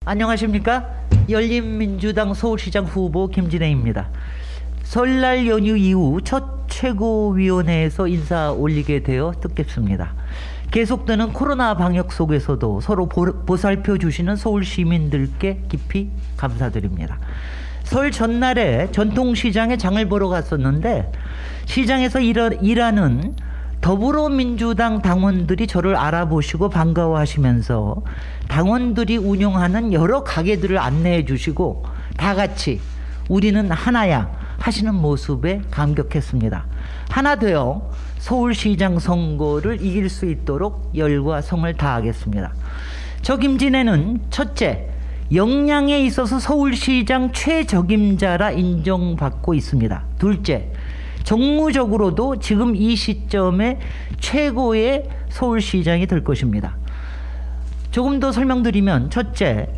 안녕하십니까? 열린민주당 서울시장 후보 김진애입니다. 설날 연휴 이후 첫 최고위원회에서 인사 올리게 되어 뜻깊습니다. 계속되는 코로나 방역 속에서도 서로 보살펴 주시는 서울 시민들께 깊이 감사드립니다. 설 전날에 전통시장에 장을 보러 갔었는데 시장에서 일하는 더불어민주당 당원들이 저를 알아보시고 반가워하시면서 당원들이 운영하는 여러 가게들을 안내해 주시고 다 같이 우리는 하나야 하시는 모습에 감격했습니다. 하나 되어 서울시장 선거를 이길 수 있도록 열과 성을 다하겠습니다. 저 김진애는 첫째, 역량에 있어서 서울시장 최적임자라 인정받고 있습니다. 둘째, 정무적으로도 지금 이 시점에 최고의 서울시장이 될 것입니다. 조금 더 설명드리면, 첫째,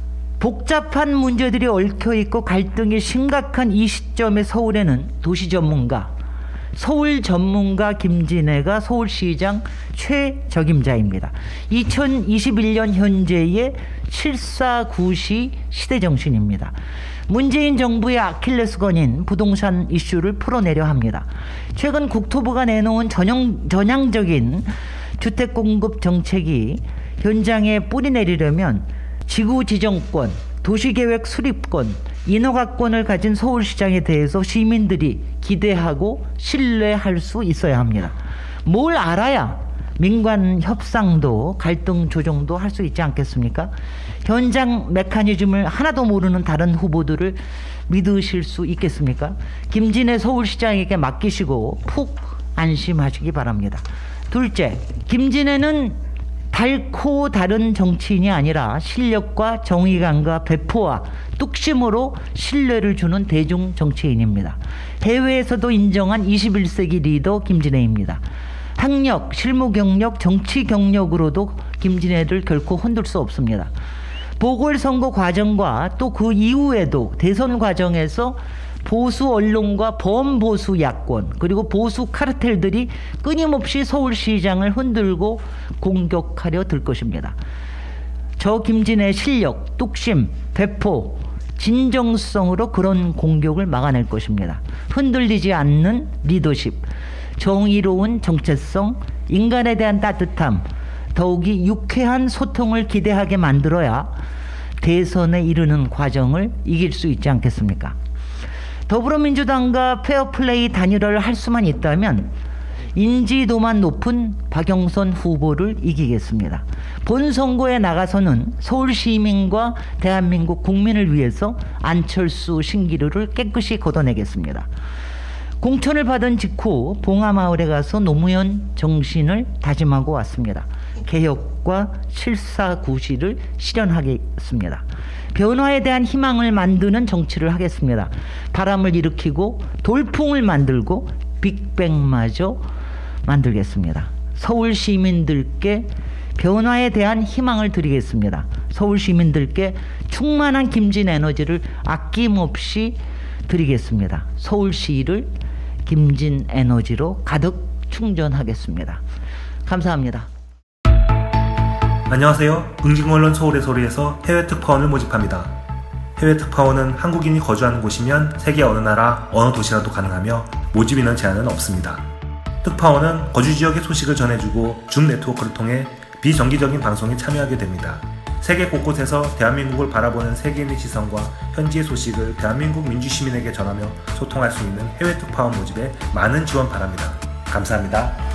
복잡한 문제들이 얽혀있고 갈등이 심각한 이 시점의 서울에는 도시 전문가, 서울 전문가 김진애가 서울시장 최적임자입니다. 2021년 현재의 749시 시대정신입니다. 문재인 정부의 아킬레스건인 부동산 이슈를 풀어내려 합니다. 최근 국토부가 내놓은 전향적인 주택 공급 정책이 현장에 뿌리 내리려면 지구지정권, 도시계획 수립권, 인허가권을 가진 서울시장에 대해서 시민들이 기대하고 신뢰할 수 있어야 합니다. 뭘 알아야 민관 협상도 갈등 조정도 할 수 있지 않겠습니까? 현장 메커니즘을 하나도 모르는 다른 후보들을 믿으실 수 있겠습니까? 김진애 서울시장에게 맡기시고 푹 안심하시기 바랍니다. 둘째, 김진애는 달코 다른 정치인이 아니라 실력과 정의감과 배포와 뚝심으로 신뢰를 주는 대중 정치인입니다. 해외에서도 인정한 21세기 리더 김진애입니다. 학력, 실무 경력, 정치 경력으로도 김진애를 결코 흔들 수 없습니다. 보궐선거 과정과 또 그 이후에도 대선 과정에서 보수 언론과 범보수 야권 그리고 보수 카르텔들이 끊임없이 서울시장을 흔들고 공격하려 들 것입니다. 저 김진애의 실력, 뚝심, 배포, 진정성으로 그런 공격을 막아낼 것입니다. 흔들리지 않는 리더십, 정의로운 정체성, 인간에 대한 따뜻함, 더욱이 유쾌한 소통을 기대하게 만들어야 대선에 이르는 과정을 이길 수 있지 않겠습니까? 더불어민주당과 페어플레이 단일화를 할 수만 있다면 인지도만 높은 박영선 후보를 이기겠습니다. 본선거에 나가서는 서울 시민과 대한민국 국민을 위해서 안철수 신기루를 깨끗이 걷어내겠습니다. 공천을 받은 직후 봉하마을에 가서 노무현 정신을 다짐하고 왔습니다. 개혁과 749시를 실현하겠습니다. 변화에 대한 희망을 만드는 정치를 하겠습니다. 바람을 일으키고 돌풍을 만들고 빅뱅마저 만들겠습니다. 서울 시민들께 변화에 대한 희망을 드리겠습니다. 서울 시민들께 충만한 김진 에너지를 아낌없이 드리겠습니다. 서울시를 김진 에너지로 가득 충전하겠습니다. 감사합니다. 안녕하세요. 응징언론 서울의 소리에서 해외 특파원을 모집합니다. 해외 특파원은 한국인이 거주하는 곳이면 세계 어느 나라, 어느 도시라도 가능하며 모집 인원 제한은 없습니다. 특파원은 거주 지역의 소식을 전해주고 줌 네트워크를 통해 비정기적인 방송에 참여하게 됩니다. 세계 곳곳에서 대한민국을 바라보는 세계인의 시선과 현지의 소식을 대한민국 민주시민에게 전하며 소통할 수 있는 해외 특파원 모집에 많은 지원 바랍니다. 감사합니다.